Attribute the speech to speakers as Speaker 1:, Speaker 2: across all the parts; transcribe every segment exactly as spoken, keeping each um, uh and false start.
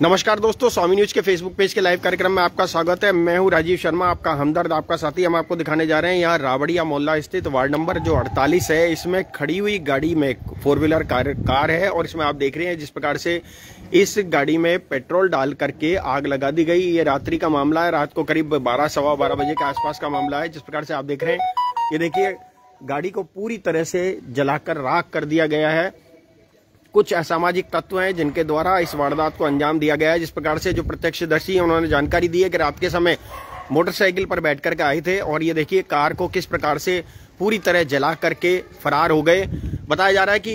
Speaker 1: नमस्कार दोस्तों, स्वामी न्यूज के फेसबुक पेज के लाइव कार्यक्रम में आपका स्वागत है। मैं हूं राजीव शर्मा, आपका हमदर्द, आपका साथी। हम आपको दिखाने जा रहे हैं यहाँ रावड़िया मोहल्ला स्थित वार्ड नंबर जो अड़तालीस है, इसमें खड़ी हुई गाड़ी में फोर व्हीलर कार, कार है और इसमें आप देख रहे हैं जिस प्रकार से इस गाड़ी में पेट्रोल डाल करके आग लगा दी गई। ये रात्रि का मामला है, रात को करीब बारह सवा बारह बजे के आसपास का मामला है। जिस प्रकार से आप देख रहे हैं, ये देखिए गाड़ी को पूरी तरह से जलाकर राख कर दिया गया है। कुछ असामाजिक तत्व हैं जिनके द्वारा इस वारदात को अंजाम दिया गया है। जिस प्रकार से जो प्रत्यक्षदर्शी हैं उन्होंने जानकारी दी है कि रात के समय मोटरसाइकिल पर बैठ करके आए थे और ये देखिए कार को किस प्रकार से पूरी तरह जला करके फरार हो गए। बताया जा रहा है कि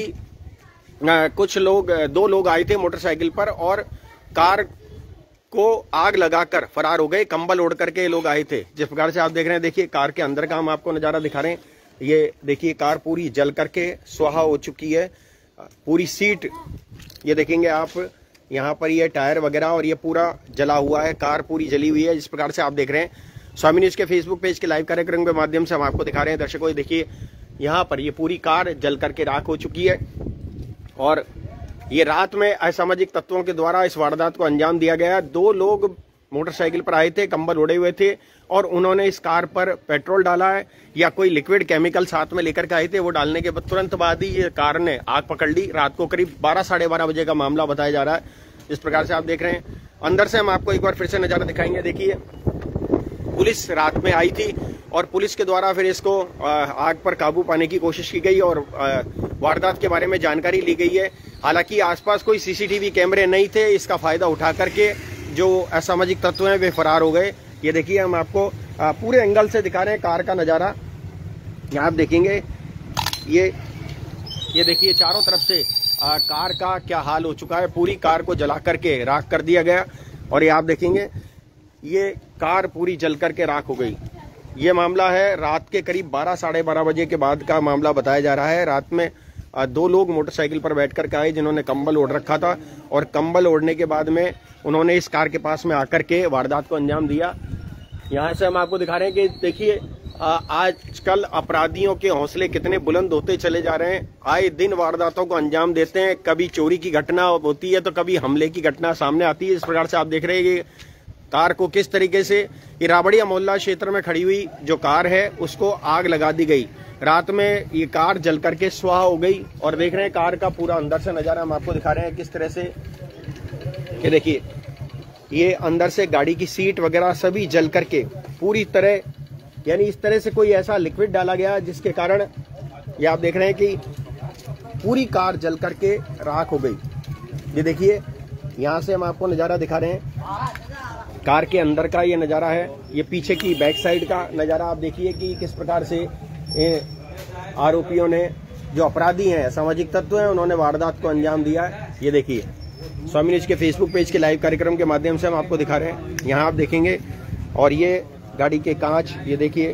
Speaker 1: आ, कुछ लोग दो लोग आए थे मोटरसाइकिल पर और कार को आग लगाकर फरार हो गए। कंबल ओढ़ करके लोग आए थे। जिस प्रकार से आप देख रहे हैं, देखिए कार के अंदर का हम आपको नजारा दिखा रहे हैं। ये देखिए कार पूरी जल करके स्वाहा हो चुकी है। पूरी सीट ये देखेंगे आप, यहाँ पर ये टायर वगैरह और ये पूरा जला हुआ है। कार पूरी जली हुई है। जिस प्रकार से आप देख रहे हैं, स्वामी न्यूज के फेसबुक पेज के लाइव कार्यक्रम के माध्यम से हम आपको दिखा रहे हैं। दर्शकों, देखिए यहाँ पर ये पूरी कार जल करके राख हो चुकी है और ये रात में असामाजिक तत्वों के द्वारा इस वारदात को अंजाम दिया गया। दो लोग मोटरसाइकिल पर आए थे, कंबल ओढ़े हुए थे और उन्होंने इस कार पर पेट्रोल डाला है या कोई लिक्विड केमिकल साथ में लेकर के आए थे। वो डालने के बाद तुरंत बाद ही ये कार ने आग पकड़ ली। रात को करीब बारह साढ़े बारह बजे का मामला बताया जा रहा है। इस प्रकार से आप देख रहे हैं। अंदर से हम आपको एक बार फिर से नजारा दिखाएंगे। देखिए पुलिस रात में आई थी और पुलिस के द्वारा फिर इसको आग पर काबू पाने की कोशिश की गई और वारदात के बारे में जानकारी ली गई है। हालांकि आसपास कोई सीसीटीवी कैमरे नहीं थे। इसका फायदा उठा करके जो असामाजिक तत्व हैं वे फरार हो गए। ये देखिए हम आपको पूरे एंगल से दिखा रहे हैं कार का नजारा। यहाँ आप देखेंगे, ये ये देखिए चारों तरफ से आ, कार का क्या हाल हो चुका है। पूरी कार को जला करके राख कर दिया गया और ये आप देखेंगे ये कार पूरी जल करके राख हो गई। ये मामला है रात के करीब बारह साढ़े बारह बजे के बाद का मामला बताया जा रहा है। रात में दो लोग मोटरसाइकिल पर बैठ कर के आए जिन्होंने कंबल ओढ़ रखा था और कंबल ओढ़ने के बाद में उन्होंने इस कार के पास में आकर के वारदात को अंजाम दिया। यहाँ से हम आपको दिखा रहे हैं कि देखिए आजकल अपराधियों के हौसले कितने बुलंद होते चले जा रहे हैं। आए दिन वारदातों को अंजाम देते हैं। कभी चोरी की घटना होती है तो कभी हमले की घटना सामने आती है। इस प्रकार से आप देख रहे हैं कि कार को किस तरीके से ये रावड़िया मोहल्ला क्षेत्र में खड़ी हुई जो कार है उसको आग लगा दी गई। रात में ये कार जल करके स्वाहा हो गई और देख रहे हैं कार का पूरा अंदर से नजारा हम आपको दिखा रहे हैं किस तरह से। ये देखिए ये अंदर से गाड़ी की सीट वगैरह सभी जल करके पूरी तरह, यानी इस तरह से कोई ऐसा लिक्विड डाला गया जिसके कारण ये आप देख रहे हैं कि पूरी कार जल करके राख हो गई। ये देखिए यहाँ से हम आपको नजारा दिखा रहे हैं, कार के अंदर का ये नजारा है। ये पीछे की बैक साइड का नजारा आप देखिए कि किस प्रकार से आरोपियों ने, जो अपराधी हैं, सामाजिक तत्व हैं, उन्होंने वारदात को अंजाम दिया है। ये देखिए स्वामी न्यूज के फेसबुक पेज के लाइव कार्यक्रम के माध्यम से हम आपको दिखा रहे हैं। यहाँ आप देखेंगे और ये गाड़ी के कांच, ये देखिए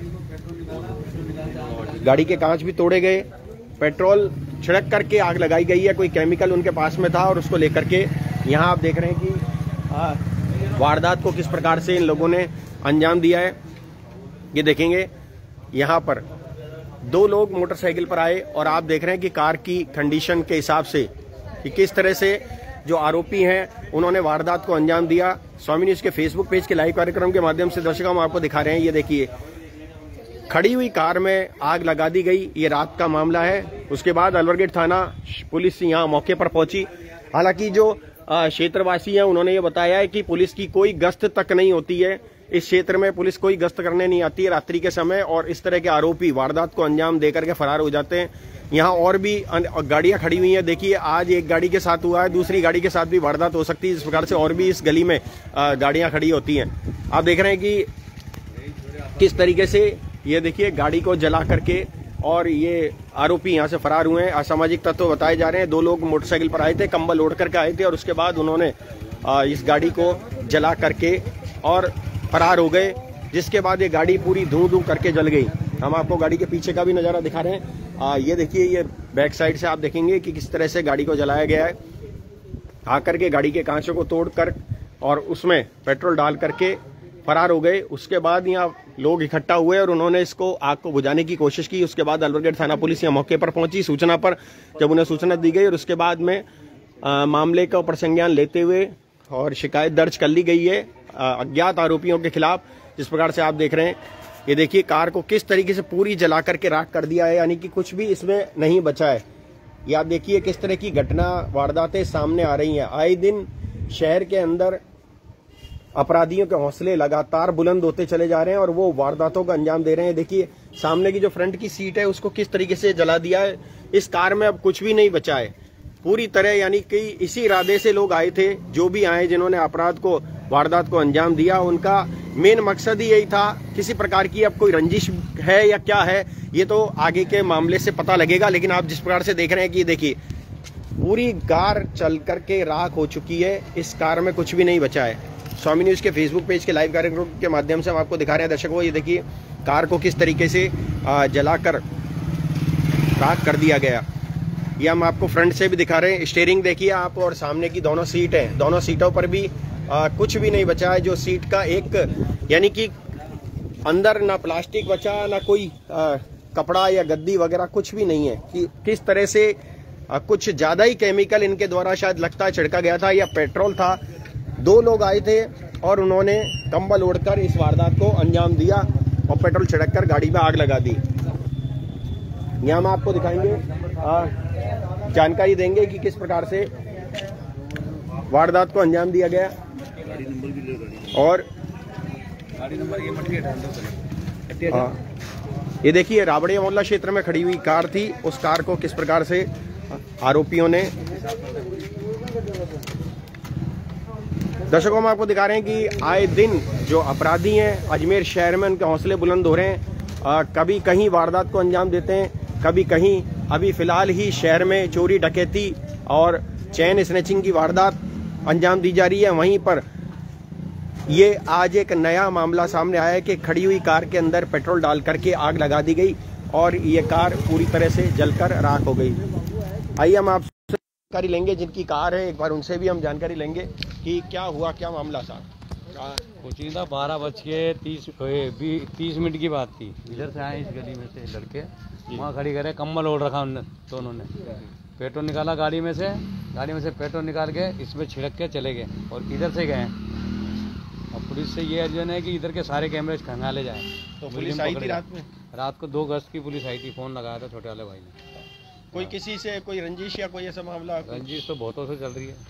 Speaker 1: गाड़ी के कांच भी तोड़े गए। पेट्रोल छिड़क करके आग लगाई गई है। कोई केमिकल उनके पास में था और उसको लेकर के यहाँ आप देख रहे हैं कि आ, वारदात को किस प्रकार से इन लोगों ने अंजाम दिया है। ये देखेंगे यहाँ पर दो लोग मोटरसाइकिल पर आए और आप देख रहे हैं कि कार की कंडीशन के हिसाब से कि किस तरह से जो आरोपी हैं उन्होंने वारदात को अंजाम दिया। स्वामी न्यूज के फेसबुक पेज के लाइव कार्यक्रम के माध्यम से दर्शकों हम आपको दिखा रहे हैं। ये देखिए खड़ी हुई कार में आग लगा दी गई। ये रात का मामला है। उसके बाद अलवरगेट थाना पुलिस यहाँ मौके पर पहुंची। हालांकि जो क्षेत्रवासी हैं उन्होंने ये बताया है कि पुलिस की कोई गश्त तक नहीं होती है। इस क्षेत्र में पुलिस कोई गश्त करने नहीं आती है रात्रि के समय और इस तरह के आरोपी वारदात को अंजाम देकर के फरार हो जाते हैं। यहाँ और भी गाड़ियां खड़ी हुई हैं। देखिए आज एक गाड़ी के साथ हुआ है, दूसरी गाड़ी के साथ भी वारदात हो सकती है। इस प्रकार से और भी इस गली में गाड़ियां खड़ी होती हैं। आप देख रहे हैं कि किस तरीके से ये देखिए गाड़ी को जला करके और ये आरोपी यहाँ से फरार हुए हैं। असामाजिक तत्व बताए जा रहे हैं। दो लोग मोटरसाइकिल पर आए थे, कंबल ओढ़ करके आए थे और उसके बाद उन्होंने इस गाड़ी को जला करके और फरार हो गए। जिसके बाद ये गाड़ी पूरी धू धू करके जल गई। हम आपको गाड़ी के पीछे का भी नजारा दिखा रहे हैं। आ, ये देखिए ये बैक साइड से आप देखेंगे कि किस तरह से गाड़ी को जलाया गया है। आकर के गाड़ी के कांचों को तोड़कर और उसमें पेट्रोल डाल करके फरार हो गए। उसके बाद यहाँ लोग इकट्ठा हुए और उन्होंने इसको आग को बुझाने की कोशिश की। उसके बाद अलवरगेट थाना पुलिस यहाँ मौके पर पहुंची सूचना पर। जब उन्हें सूचना दी गई और उसके बाद में आ, मामले का प्रसंज्ञान लेते हुए और शिकायत दर्ज कर ली गई है अज्ञात आरोपियों के खिलाफ। जिस प्रकार से आप देख रहे हैं, ये देखिए कार को किस तरीके से पूरी जला करके राख कर दिया है, यानी कि कुछ भी इसमें नहीं बचा है। ये आप देखिए किस तरह की घटना वारदातें सामने आ रही हैं। आए दिन शहर के अंदर अपराधियों के हौसले लगातार बुलंद होते चले जा रहे हैं और वो वारदातों का अंजाम दे रहे हैं। देखिए सामने की जो फ्रंट की सीट है उसको किस तरीके से जला दिया है। इस कार में अब कुछ भी नहीं बचा है पूरी तरह, यानी कि इसी इरादे से लोग आए थे, जो भी आए जिन्होंने अपराध को वारदात को अंजाम दिया, उनका मेन मकसद ही यही था। किसी प्रकार की अब कोई रंजिश है या क्या है ये तो आगे के मामले से पता लगेगा, लेकिन आप जिस प्रकार से देख रहे हैं कि देखिए पूरी कार चल करके राख हो चुकी है, इस कार में कुछ भी नहीं बचा है। स्वामी न्यूज के फेसबुक पेज के लाइव कार्यक्रम के माध्यम से हम आपको दिखा रहे हैं दर्शकों, ये देखिए कार को किस तरीके से जलाकर राख कर दिया गया। ये हम आपको फ्रंट से भी दिखा रहे हैं। स्टीयरिंग देखिए आप, और सामने की दोनों सीट हैं, दोनों सीटों पर भी आ, कुछ भी नहीं बचा है। जो सीट का एक यानी कि अंदर ना प्लास्टिक बचा ना कोई आ, कपड़ा या गद्दी वगैरह कुछ भी नहीं है। कि किस तरह से आ, कुछ ज्यादा ही केमिकल इनके द्वारा शायद लगता है छिड़का गया था या पेट्रोल था। दो लोग आए थे और उन्होंने कंबल ओढ़कर इस वारदात को अंजाम दिया और पेट्रोल छिड़क कर गाड़ी में आग लगा दी। यहाँ हम आपको दिखाएंगे, आ, जानकारी देंगे कि किस प्रकार से वारदात को अंजाम दिया गया। और गाड़ी नंबर ये आ, ये देखिए रावड़िया मोहल्ला क्षेत्र में खड़ी हुई कार थी, उस कार को किस प्रकार से आरोपियों ने। दर्शकों, हम आपको दिखा रहे हैं कि आए दिन जो अपराधी हैं अजमेर शहर में, उनके हौसले बुलंद हो रहे हैं। आ, कभी कहीं वारदात को अंजाम देते हैं, कभी कहीं। अभी फिलहाल ही शहर में चोरी डकैती और चेन स्नैचिंग की वारदात अंजाम दी जा रही है। वहीं पर ये आज एक नया मामला सामने आया है कि खड़ी हुई कार के अंदर पेट्रोल डाल करके आग लगा दी गई और ये कार पूरी तरह से जलकर राख हो गई। आइए हम आपसे जानकारी लेंगे, जिनकी कार है एक बार उनसे भी हम जानकारी लेंगे कि क्या हुआ, क्या मामला था।
Speaker 2: कुछ नहीं था, बारह बज के तीस तीस मिनट की बात थी। इधर से आए इस गली में से लड़के, वहाँ खड़ी करे, कम्बल ओढ़ रखा उन्होंने दोनों ने। पेट्रोल निकाला गाड़ी में से, गाड़ी में से पेट्रोल निकाल के इसमें छिड़क के चले गए और इधर से गए। और पुलिस से ये अर्जन है कि इधर के सारे कैमरे खंगाले जाए।
Speaker 1: तो पुलिस आई थी रात में?
Speaker 2: रात को दो अगस्त की पुलिस आई थी, फोन लगाया था छोटे वाले भाई ने।
Speaker 1: कोई किसी से कोई रंजिश या कोई ऐसा मामला?
Speaker 2: रंजिश तो बहुतों से चल रही है,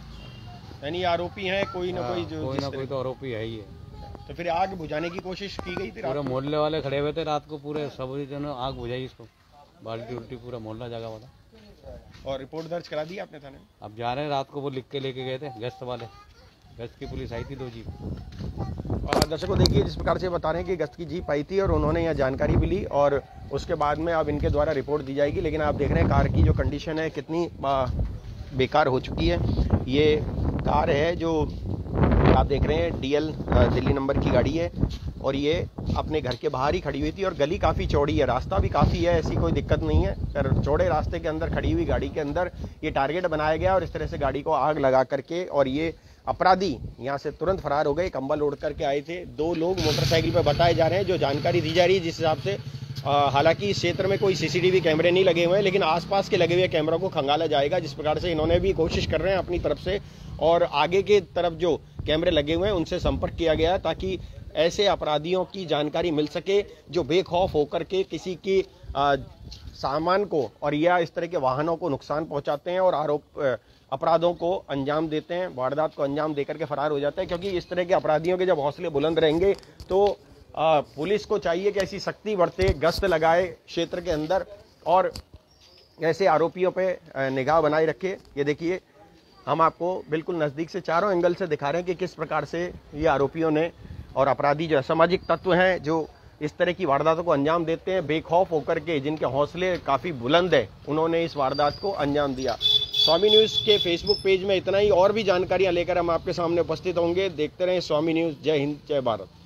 Speaker 1: यानी आरोपी हैं कोई ना कोई, जो
Speaker 2: कोई ना कोई तो आरोपी है ही है।
Speaker 1: तो फिर आग बुझाने की कोशिश की गई थी?
Speaker 2: पूरे मोहल्ले वाले खड़े हुए थे रात को, पूरे सब जनों आग बुझाई इसको, बाल्टी उल्टी पूरा मोहल्ला जगह वाला।
Speaker 1: और रिपोर्ट दर्ज करा दी आपने थाने?
Speaker 2: अब जा रहे हैं, रात को वो लिख के लेके गए थे गश्त वाले, गश्त की पुलिस आई थी, दो जीप।
Speaker 1: दर्शकों देखिए जिस प्रकार से बता रहे हैं कि गश्त की जीप आई थी और उन्होंने यहाँ जानकारी भी ली और उसके बाद में अब इनके द्वारा रिपोर्ट दी जाएगी। लेकिन आप देख रहे हैं कार की जो कंडीशन है कितनी बेकार हो चुकी है। ये कार है जो आप देख रहे हैं डीएल दिल्ली नंबर की गाड़ी है और ये अपने घर के बाहर ही खड़ी हुई थी और गली काफ़ी चौड़ी है, रास्ता भी काफ़ी है, ऐसी कोई दिक्कत नहीं है। पर चौड़े रास्ते के अंदर खड़ी हुई गाड़ी के अंदर ये टारगेट बनाया गया और इस तरह से गाड़ी को आग लगा करके, और ये अपराधी यहाँ से तुरंत फरार हो गए। कंबल ओढ़ करके आए थे दो लोग मोटरसाइकिल पर बताए जा रहे हैं, जो जानकारी दी जा रही है जिस हिसाब से। हालांकि इस क्षेत्र में कोई सीसीटीवी कैमरे नहीं लगे हुए हैं, लेकिन आसपास के लगे हुए कैमरों को खंगाला जाएगा। जिस प्रकार से इन्होंने भी कोशिश कर रहे हैं अपनी तरफ से और आगे के तरफ जो कैमरे लगे हुए हैं उनसे संपर्क किया गया ताकि ऐसे अपराधियों की जानकारी मिल सके जो बेखौफ होकर के किसी की आ, सामान को और या इस तरह के वाहनों को नुकसान पहुंचाते हैं और आरोप अपराधों को अंजाम देते हैं, वारदात को अंजाम देकर के फरार हो जाते हैं। क्योंकि इस तरह के अपराधियों के जब हौसले बुलंद रहेंगे तो आ, पुलिस को चाहिए कि ऐसी सख्ती बरते, गश्त लगाए क्षेत्र के अंदर और ऐसे आरोपियों पे निगाह बनाए रखे। ये देखिए हम आपको बिल्कुल नज़दीक से चारों एंगल से दिखा रहे हैं कि किस प्रकार से ये आरोपियों ने और अपराधी जो असामाजिक तत्व हैं जो इस तरह की वारदातों को अंजाम देते हैं बेखौफ होकर के, जिनके हौसले काफ़ी बुलंद है, उन्होंने इस वारदात को अंजाम दिया। स्वामी न्यूज़ के फेसबुक पेज में इतना ही, और भी जानकारियाँ लेकर हम आपके सामने उपस्थित होंगे। देखते रहें स्वामी न्यूज़। जय हिंद, जय भारत।